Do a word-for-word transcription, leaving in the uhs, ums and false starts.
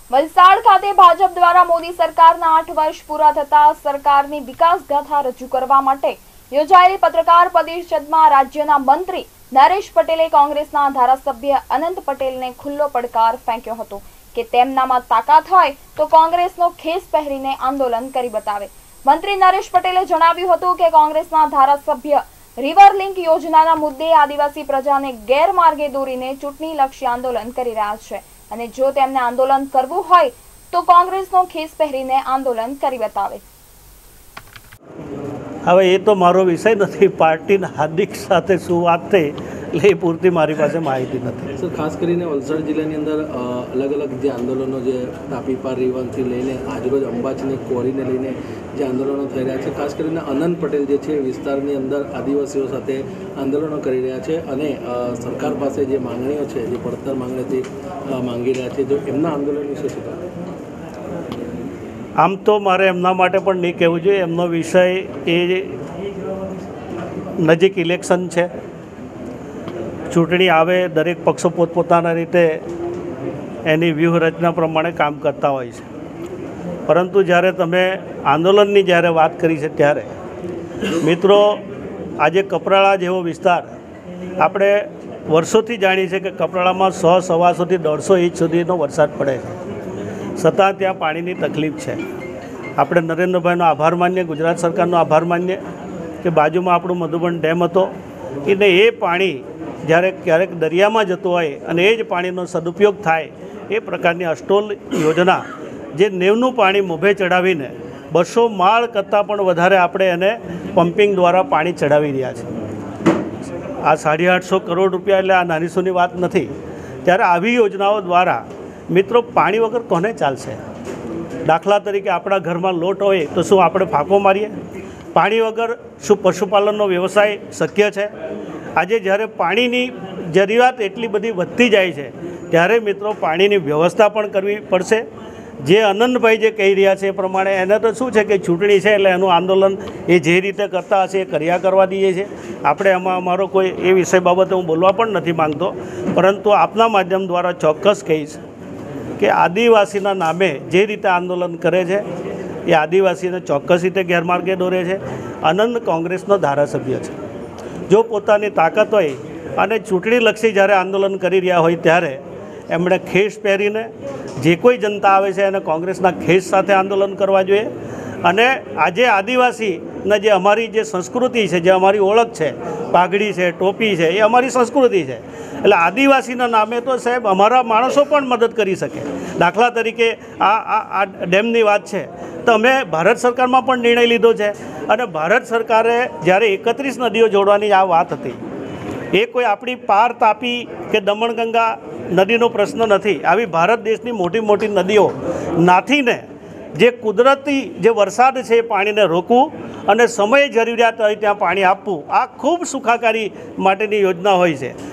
વલસાડ ખાતે ભાજપ દ્વારા મોદી સરકારના આઠ વર્ષ પૂરા થતા સરકારની વિકાસ ગાથા રજૂ કરવા માટે યોજાયેલી પત્રકાર પરિષદમાં રાજ્યના મંત્રી નરેશ પટેલે કોંગ્રેસના ધારાસભ્ય અનંત પટેલને ખુલ્લો પડકાર ફેંક્યો હતો કે તેમનામાં તાકાત હોય તો કોંગ્રેસનો ખેસ પહેરીને આંદોલન કરી બતાવે। મંત્રી નરેશ પટેલે જણાવ્યું હતું કે કોંગ્રેસના ધારાસભ્ય રિવર લિંક યોજનાના મુદ્દે આદિવાસી પ્રજાને ગેરમાર્ગે દોરીને ચૂંટણીલક્ષી આંદોલન કરી રહ્યા છે અને જો તેમને આંદોલન કરવું હોય તો કોંગ્રેસનો ખેસ પહેરીને આંદોલન કરી બતાવે। હવે એ તો મારો વિષય નથી, પાર્ટીના હાર્દિક સાથે શું વાત થઈ એટલે એ પૂરતી મારી પાસે માહિતી નથી। સર, ખાસ કરીને વલસાડ જિલ્લાની અંદર અલગ અલગ જે આંદોલનો જે તાપી પાર રિવરથી લઈને આજરોજ અંબાજીની કોરીને લઈને જે આંદોલનો થઈ રહ્યા છે, ખાસ કરીને અનંત પટેલ જે છે વિસ્તારની અંદર આદિવાસીઓ સાથે આંદોલનો કરી રહ્યા છે અને સરકાર પાસે જે માંગણીઓ છે, જે પડતર માંગણીથી માંગી રહ્યા છે, જો એમના આંદોલન વિશે શું કહે? આમ તો મારે એમના માટે પણ નહીં કહેવું જોઈએ, એમનો વિષય એ નજીક ઇલેક્શન છે, ચૂંટણી આવે, દરેક પક્ષો પોતપોતાના રીતે એની વ્યૂહરચના પ્રમાણે કામ કરતા હોય છે, પરંતુ જ્યારે તમે આંદોલનની જ્યારે વાત કરી છે ત્યારે મિત્રો આજે કપરાળા જેવો વિસ્તાર આપણે વર્ષોથી જાણીએ છીએ કે કપરાળામાં સો સવાસોથી દોઢસો ઇંચ સુધીનો વરસાદ પડે છે, છતાં ત્યાં પાણીની તકલીફ છે। આપણે નરેન્દ્રભાઈનો આભાર માનીએ, ગુજરાત સરકારનો આભાર માનીએ કે બાજુમાં આપણું મધુબન ડેમ હતો એટલે એ પાણી જ્યારે ક્યારેક દરિયામાં જતું હોય અને એ જ પાણીનો સદુપયોગ થાય એ પ્રકારની અસ્ટોલ યોજના જે નેવનું પાણી મોભે ચડાવીને બસો માળ કરતાં પણ વધારે આપણે એને પમ્પિંગ દ્વારા પાણી ચડાવી રહ્યા છે। આ સાડી આઠસો કરોડ રૂપિયા એટલે આ નાની સૂની વાત નથી। ત્યારે આવી યોજનાઓ દ્વારા મિત્રો પાણી વગર કોને ચાલશે? દાખલા તરીકે આપણા ઘરમાં લોટ હોય તો શું આપણે ફાંકો મારીએ? પાણી વગર શું પશુપાલનનો વ્યવસાય શક્ય છે? આજે જ્યારે પાણીની જરૂરિયાત એટલી બધી વધતી જાય છે ત્યારે મિત્રો પાણીની વ્યવસ્થા પણ કરવી પડશે। જે આનંદભાઈ જે કહી રહ્યા છે એ પ્રમાણે એને તો શું છે કે ચૂંટણી છે એટલે એનું આંદોલન એ જે રીતે કરતા હશે એ કર્યા કરવા દઈએ છીએ, આપણે એમાં અમારો કોઈ એ વિષય બાબતે હું બોલવા પણ નથી માગતો, પરંતુ આપના માધ્યમ દ્વારા ચોક્કસ કહીશ કે આદિવાસીના નામે જે રીતે આંદોલન કરે છે એ આદિવાસીને ચોક્કસ રીતે ગેરમાર્ગે દોરે છે। આનંદ કોંગ્રેસનો ધારાસભ્ય છે, જો પોતાની તાકાત હોય અને ચૂંટણીલક્ષી જ્યારે આંદોલન કરી રહ્યા હોય ત્યારે એમણે ખેસ પહેરીને જે કોઈ જનતા આવે છે એને કોંગ્રેસના ખેસ સાથે આંદોલન કરવા જોઈએ। અને આજે આદિવાસીના જે અમારી જે સંસ્કૃતિ છે, જે અમારી ઓળખ છે, પાઘડી છે, ટોપી છે, એ અમારી સંસ્કૃતિ છે, એટલે આદિવાસીના નામે તો સાહેબ અમારા માણસો પણ મદદ કરી શકે। દાખલા તરીકે આ આ ડેમની વાત છે તો અમે ભારત સરકારમાં પણ નિર્ણય લીધો છે અને ભારત સરકારે જ્યારે એકત્રીસ નદીઓ જોડવાની આ વાત હતી, એ કોઈ આપણી પાર તાપી કે દમણગંગા નદીનો પ્રશ્ન નથી। આવી ભારત દેશની મોટી મોટી નદીઓ નાથીને જે કુદરતી જે વરસાદ છે એ પાણીને રોકવું અને સમય જરૂરિયાત હોય ત્યાં પાણી આપવું, આ ખૂબ સુખાકારી માટેની યોજના હોય છે।